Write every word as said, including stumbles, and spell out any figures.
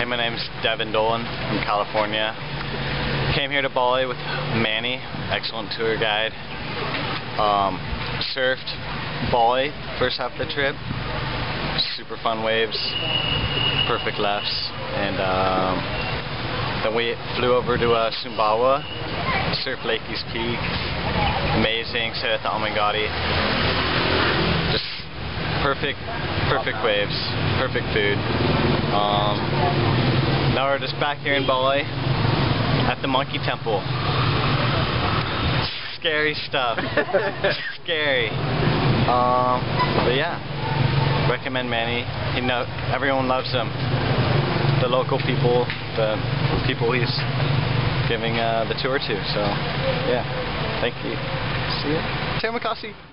my name's Devon from California. Came here to Bali with Manny, excellent tour guide. Um, surfed Bali first half of the trip. Super fun waves, perfect lefts, and um, then we flew over to uh, Sumbawa, surfed Lakey's Peak. Amazing, stayed at the Amangati. Just perfect, perfect waves, perfect food. Um, now we're just back here in Bali at the Monkey Temple. Scary stuff. Scary. Um, but yeah, recommend Manny. You know, everyone loves him. The local people, the people he's giving uh, the tour to. So yeah, thank you. See ya. Terima kasih.